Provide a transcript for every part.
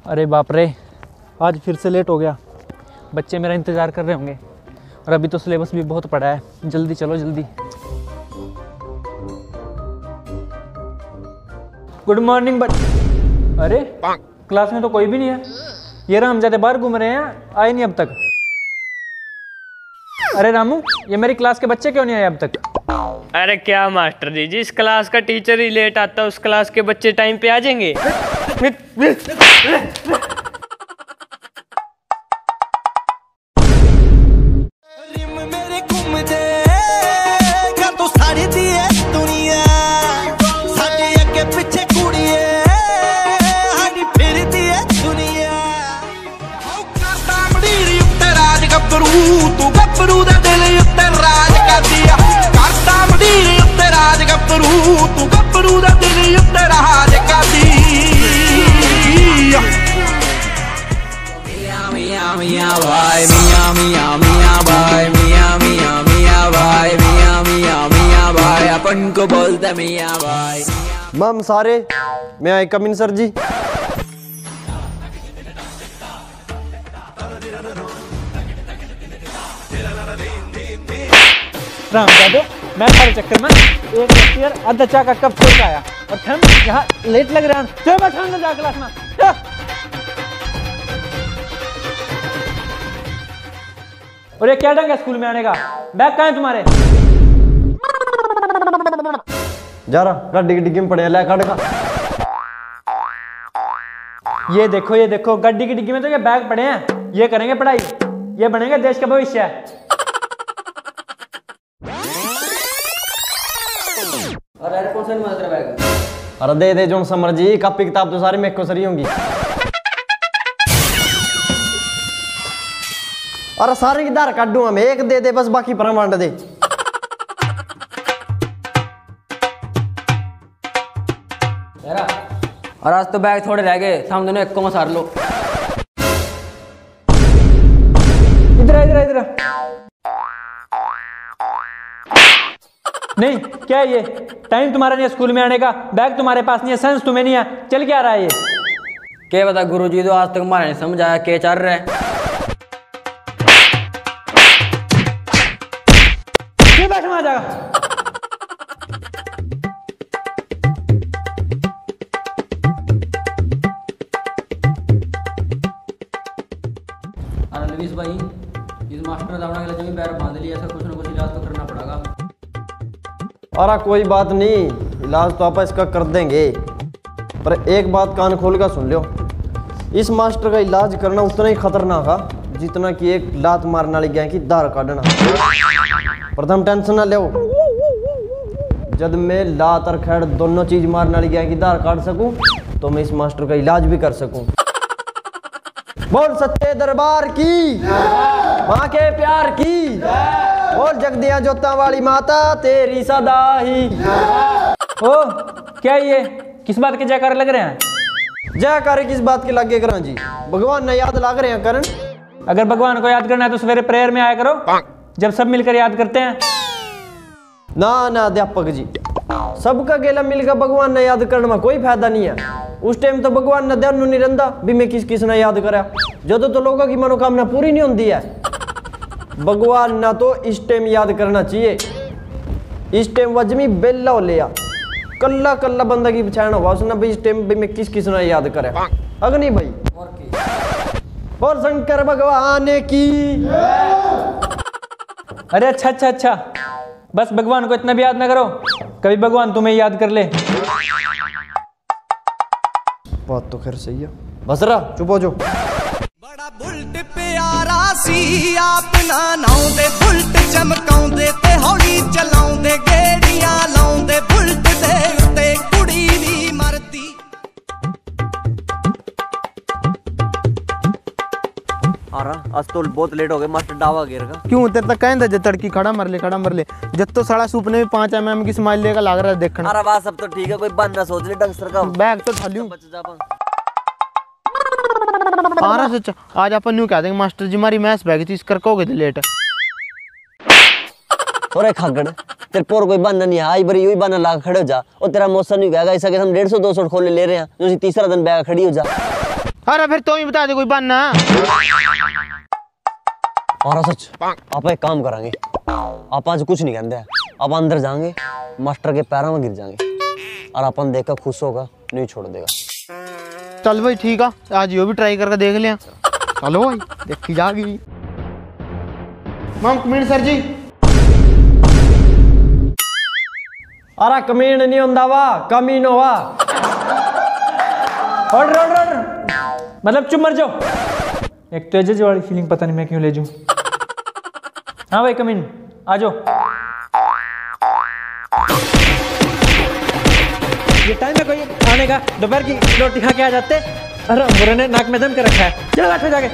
अरे बाप रे, आज फिर से लेट हो गया। बच्चे मेरा इंतज़ार कर रहे होंगे और अभी तो सिलेबस भी बहुत पड़ा है। जल्दी चलो जल्दी। गुड मॉर्निंग अरे क्लास में तो कोई भी नहीं है। ये रामजादे बाहर घूम रहे हैं, आए नहीं अब तक। अरे रामू, ये मेरी क्लास के बच्चे क्यों नहीं आए अब तक? अरे क्या मास्टर जी, जिस क्लास का टीचर ही लेट आता है उस क्लास के बच्चे टाइम पे आ जाएंगे। तू गप्परू दा दिल उत्ते राज कर दिया, करता मंडीर उत्ते राज गप्परू, तू गप्परू दा दिल उत्ते राज कर दिया। मियां मियां मियां भाई, मियां मियां मियां भाई, मियां मियां मियां भाई, मियां मियां मियां भाई, अपन को बोलते मियां भाई। मैम सारे, मैं आई कम इन सर जी? रामजादे, मैं सारे चक्कर में एक लेक्चर आधा चा का कप छोड़ के आया और हम यहाँ लेट लग रहे हैं। चल बैठो अंदर जा क्लास में। और ये क्या ढंग है स्कूल में आने का? बैग कहाँ है तुम्हारे? जा रहा गाड़ी की डिग्गी में पड़े ले काट का। ये देखो गड्डी की डिग्गी में तो ये बैग पड़े हैं। ये करेंगे पढ़ाई, ये बनेंगे देश का भविष्य। अरे कौन सा नहीं तेरा बैग? अरे दे जोन समर जी, कॉपी किताब तो सारी मेरे को सरी होंगी। अरे सारे की धार काट दूंगा मैं, एक दे बस, बाकी प्रमाण दे। और आज तो बैग थोड़े रह गए, हम दोनों एक को सार लो। इधर नहीं, क्या है ये? टाइम तुम्हारा नहीं है स्कूल में आने का, बैग तुम्हारे पास नहीं है, सेंस तुम्हें नहीं है, चल क्या रहा है ये? क्या बता गुरुजी, तो आज तक हमारा नहीं समझ आया क्या चल रहा है। बैठो आ जाएगा। लवीस भाई, इस मास्टर ने दावना के लिए पैर बांध लिया, ऐसा कुछ ना कुछ इलाज तो करना पड़ेगा। अरे कोई बात नहीं, इलाज तो आप इसका कर देंगे, पर एक बात कान खोल कर सुन लो। इस मास्टर का इलाज करना उतना ही खतरनाक है जितना कि एक लात मारने वाली गैं की दार काटना। प्रथम टेंशन ना लो, जब मैं लात और खेड़ दोनों चीज मारने वाली गैं की दार काट सकूं तो मैं इस मास्टर का इलाज भी कर सकूं। बोल सच्चे दरबार की, माँ के प्यार की, बोल जगदिया जोता वाली माता तेरी सदा ही। ओ क्या ये किस बात के जयकार लग रहे हैं? जयकार किस बात के लगे करा जी? भगवान ने याद लाग रहे हैं करण। अगर भगवान को याद करना है तो सवेरे प्रेयर में आया करो, जब सब मिलकर याद करते हैं। ना अध्यापक जी, सबका गेला मिलकर भगवान ने याद करने में कोई फायदा नहीं है। उस टाइम तो भगवान ने ध्यान नहीं रहा भी मैं किस ने याद करा, जो तो लोगों की मनोकामना पूरी नहीं होती है। भगवान ना तो इस टाइम याद करना चाहिए, इस टाइम वजमी बेला हो लिया, कल्ला कल्ला बंदा की पछाण होगा उसने भाई इस टाइम मैं किस ने याद करा। अग्नि भाई और शंकर भगवान की। अरे अच्छा, बस भगवान को इतना भी याद ना करो, कभी भगवान तुम्हें याद कर ले। बात तो खैर सही है। बसरा चुप हो जो। बड़ा बुलट प्यारा सी अपना नाउंदे, बुलट चमकाउंदे ते हौली चलाउंदे, गेड़ियां लाउंदे बुलट दे उत्ते कुड़ी नी मरदी। आज तो बहुत लेट हो गए, मास्टर डावा गिर का। क्यों तेरे तक कहंदा जे तड़की खड़ा मर ले जब तो साला सुपने में 5 mm की स्माइल लेकर लाग रहा है देखना। अरे वाह सब तो ठीक है, कोई बंदा सोच ले डंगस्टर का बैग तो ठालियो। सच आज अपन न्यू कह देंगे मास्टर जी हमारी मैथ्स बैग थी, इस करके हो गए थे लेट। अरे खागड़ तेरे पोर कोई बहाना नहीं है, आई बरी यही बहाना ला खड़े हो जा। और तेरा मौसम नहीं गया ऐसा कि हम 150-200 खोले ले रहे हैं, जो तीसरा दिन बैग खड़ी हो जा। अरे फिर तो ही बता दे कोई बहाना। और सच आप एक काम करेंगे, आप आज कुछ नहीं कहते, आप अंदर जाएंगे, मास्टर के पैरों में गिर जाएंगे और अपन देखकर खुश होगा, नहीं छोड़ देगा। चल भाई ठीक है, आज यो भी ट्राई करके देख लिया। चलो भाई देखी जागी। मैम कमीन सर जी। अरे कमीन नहीं होता वा, कमीन हुआ। ऑर्डर मतलब चुप मर जाओ। एक तो एजेज वाली फीलिंग पता नहीं मैं क्यों ले जाऊं। हाँ भाई कमीन आ जाओ। ये टाइम है कोई खाने का? दोपहर की रोटी खा के आ जाते। अरे बुरे ने नाक में दम के रखा है। चलो बैठो जाके।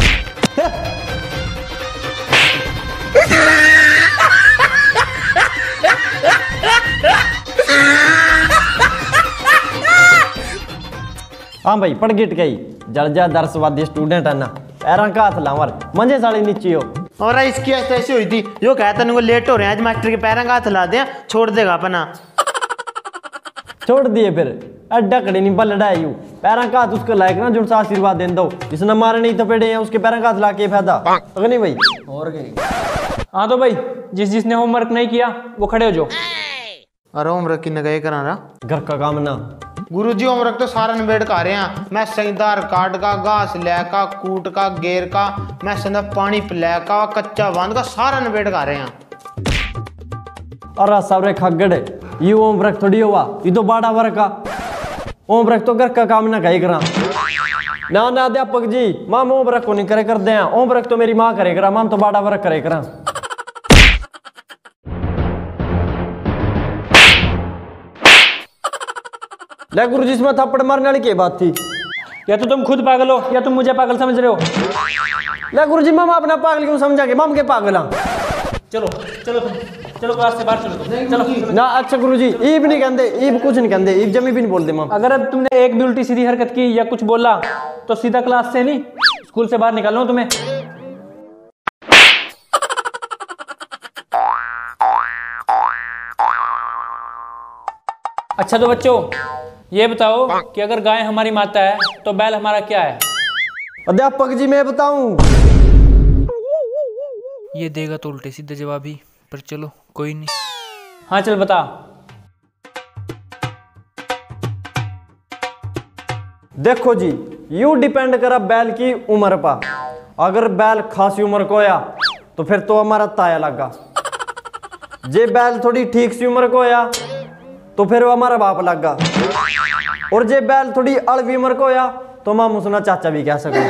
हाँ भाई पढ़ गिट गई जलजा दरसवादी स्टूडेंट है ना, पैरों का हाथ लावर मंजे साड़ी नीचे हो। और इसकी ऐसी हुई थी, यो कहता नहीं लेट हो रहे हैं आज, मास्टर के पैरों का हाथ ला दिया, छोड़ देगा अपना। छोड़ दिए फिर अड्डा कड़ी नहीं बलड़ा है यू, पैरों का हाथ उसको लायक ना जो सा आशीर्वाद दे दो, जिसने मारे नहीं तो पेड़े हैं उसके पैरों का हाथ ला के फायदा अगर नहीं भाई। और हाँ तो भाई जिसने होमवर्क नहीं किया वो खड़े हो जाओ। अरे होमवर्क की नगह करा रहा घर का काम ना। गुरुजी होमवर्क तो सारा निबेड़ का रहे हैं। मैं संगदार काट का, घास ले का, कूट का, गेर का, मैं संदा पानी पिला का, कच्चा बांध का, सारा निबेड़ का रहे हैं। अरे सारे खगड़ ये होमवर्क थोड़ी हुआ, ये तो बड़ा वर्क का होमवर्क तो घर का काम ना कहीं करा ना। ना अध्यापक जी माम होमवर्क को नहीं करे कर दे, होमवर्क तो मेरी माँ करे करा, माम तो बड़ा वर्क करे करा। ले गुरु जी इसमें थप्पड़ मारने वाली क्या बात थी? या तो तुम खुद पागल हो या तुम मुझे पागल समझ रहे हो। ले गुरु जी माम अपना पागल क्यों समझा के, माम के पागल हाँ। चलो चलो चलो क्लास से बाहर चलो। चलो ना अच्छा गुरु जी ईब नहीं कहते, ईब कुछ नहीं कहते, ईब जमी भी नहीं बोलते माम। अगर अब तुमने एक भी उल्टी सीधी हरकत की या कुछ बोला तो सीधा क्लास से नहीं स्कूल से बाहर निकालना तुम्हें। अच्छा तो बच्चों ये बताओ कि अगर गाय हमारी माता है तो बैल हमारा क्या है? अध्यापक जी मैं बताऊं? ये देगा तो उल्टे सीधे जवाब ही, पर चलो कोई नहीं। हाँ चल बता। देखो जी यू डिपेंड करा बैल की उम्र पर, अगर बैल खासी उम्र को होया तो फिर तो हमारा ताया लगा, जे बैल थोड़ी ठीक सी उम्र को होया तो फिर वो हमारा बाप लगा, और जे बैल थोड़ी अड़वी उम्र को होया तो माम उसना चाचा भी कह सको।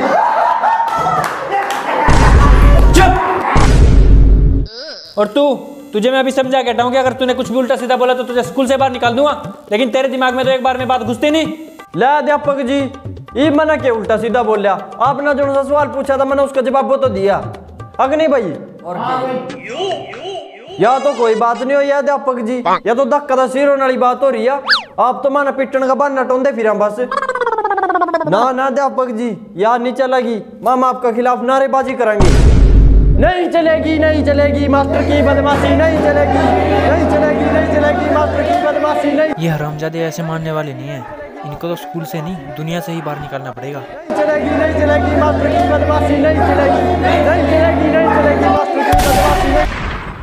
और तुझे मैं अभी समझा के हटाऊं कि अगर तूने कुछ भी उल्टा सीधा बोला तो तुझे स्कूल से बाहर निकाल दूंगा, लेकिन तेरे दिमाग में तो एक बार में बात घुसती नहीं। ले अध्यापक जी ये मना के उल्टा सीधा बोल लिया, आपने जो सा सवाल पूछा था मैंने उसका जवाब वो तो दिया अग नहीं भाई। और या तो कोई बात नहीं हो या अध्यापक जी, या तो धक्का तो सिर होने वाली बात हो रही है, आप तो माना पिटन का बहाना टोंदे फिर हम बस। ना ना अध्यापक जी यार नहीं चलेगी, माम आपका खिलाफ नारेबाजी करेंगे। नहीं चलेगी नहीं चलेगी मास्टर की बदमाशी नहीं चलेगी, नहीं चलेगी नहीं चलेगी मास्टर की बदमाशी नहीं। ये हरामजादे ऐसे मानने वाले नहीं है, इनको तो स्कूल से नहीं दुनिया से ही बाहर निकालना पड़ेगा। नहीं चलेगी मास्टर की बदमाशी नहीं चलेगी, नहीं चलेगी नहीं चलेगी मास्टर की बदमाशी नहीं।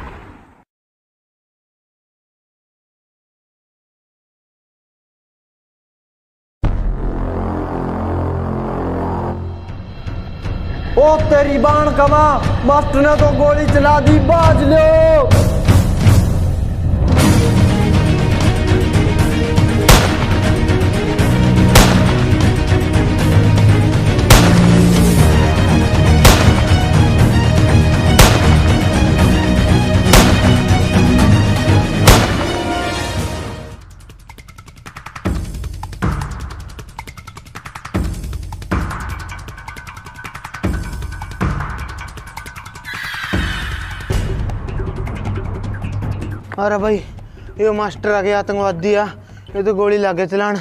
ओ तेरी बाण कमा, मास्टर ने तो गोली चला दी, बाज लो। अरे भाई ये मास्टर आगे आतंकवादी आ, ये तो गोली लागे चलान।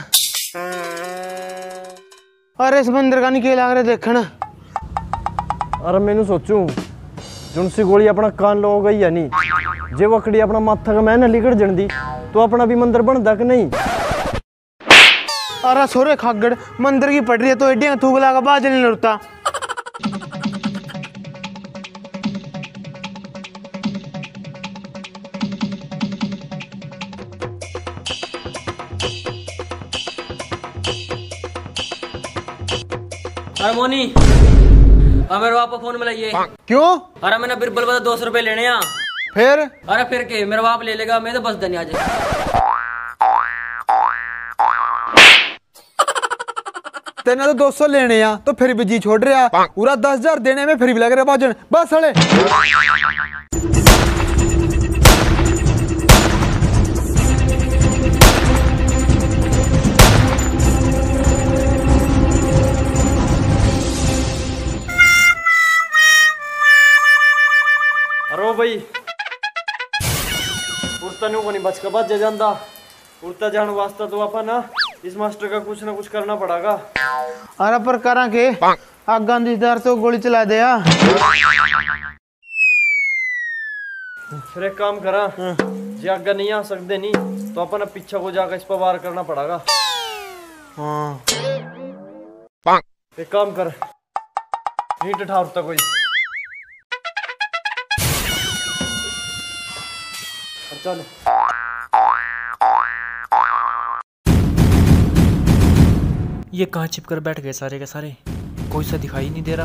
अरे इस बंदर का नहीं के लाग रहे देखन। अरे मैंने सोचूं जुनसी गोली अपना कान लो गई है नहीं, जे वकड़ी अपना माथा का मैंने लिकड़ जन दी तो अपना भी मंदिर बनता कि नहीं। अरे सोरे खागड़ मंदिर की पट रही है तो एडिया थूक लगा बाज नहीं लड़ता। अरे मोनी मेरे बाप को फोन मिलाइए। क्यों? अरे मैंने बिरबल बता 200 रुपए लेने हैं। फिर? अरे फिर के मेरा बाप ले लेगा, मैं तो बस धनी आ जाए। तेने तो 200 लेने आ तो फिर भी जी छोड़ रहा पूरा 10,000 देने में फिर भी लग रहा बाजन बस हले। अरे भाई उड़ता नहीं को नहीं बच का बच जाता उड़ता जाने वास्ता तो अपन ना इस मास्टर का कुछ ना कुछ करना पड़ेगा। अरे पर करा के आग गांधीदार तो गोली चला दिया। फिर एक काम करा जे आगे नहीं आ सकते नहीं तो अपन पीछे को जाकर इस पर वार करना पड़ेगा। हाँ एक काम कर नीट ठारता कोई चल। ये कहाँ छिप कर बैठ गए सारे के सारे, कोई सा दिखाई नहीं दे रहा।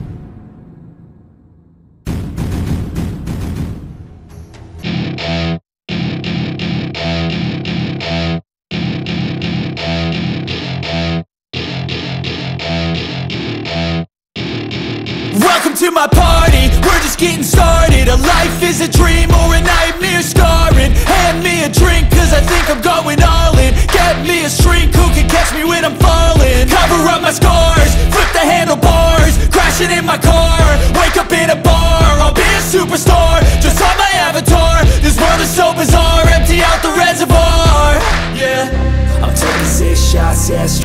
Welcome to my party, we're just getting started. A life is a dream or a nightmare scarring. Hand me a drink cause I think I'm going all in. Get me a shrink who can catch me when I'm falling. Cover up my scars, flip the handlebars. Crashing in my car, wake up in a bar. I'll be a superstar, just on my avatar. This world is so bizarre, empty out the reservoir. Yeah, I'm taking 6 shots, yeah.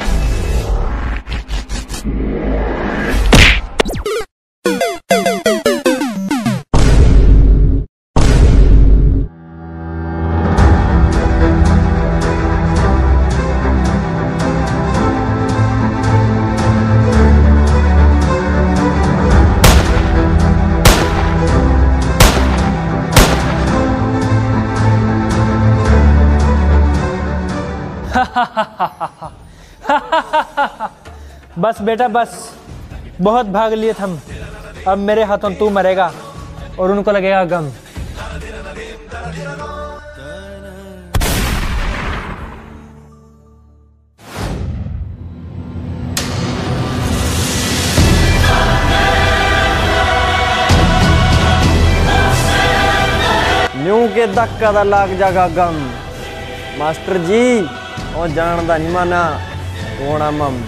बस बेटा बस, बहुत भाग लिए हम, अब मेरे हाथों तू मरेगा और उनको लगेगा गम। न्यू के धक्का दा लाग जागा गम। मास्टर जी और जानदा नहीं माना कोणा मम।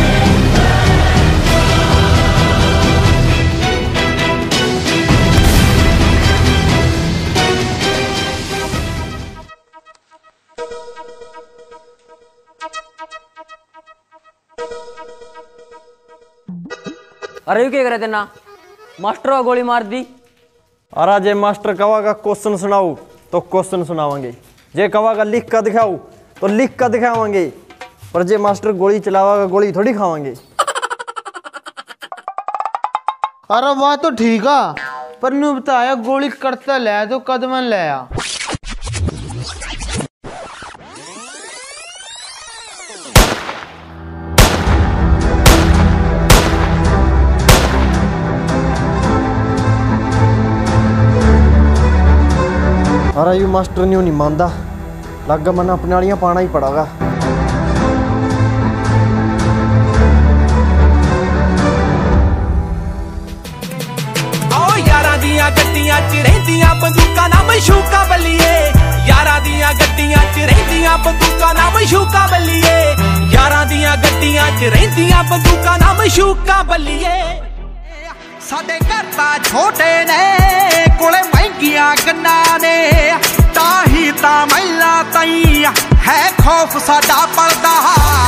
अरे क्या कर रहे थे ना, मास्टर को गोली मार दी। अरे जे मास्टर कवा का क्वेश्चन सुनाऊ तो क्वेश्चन सुनावांगे, जे कवा का लिख कर दिखाऊ तो लिख कर दिखावांगे, पर जे मास्टर गोली चलावागा गोली थोड़ी खावांगे। अरे वाह तो ठीक है, पर न्यू बताया गोली करता ले तो कदमन ले आ। अरे यू मास्टर न्यू नहीं मानदा, लगा मन अपने वालियां पाना ही पड़ेगा। आओ यारा दियां गड्डियां च रहिंदियां बंदूकां ना मशूका बल्लिए। यारा दियां गड्डियां च रहिंदियां बंदूकां ना मशूका बल्लिए। यारा दियां गड्डियां च रहिंदियां बंदूकां ना मशूका बल्लिए। साडे घर तां छोटे ने कोले महंगियां गन्ना ने, ताही तां महिला ताई है खौफ साडा पलदा।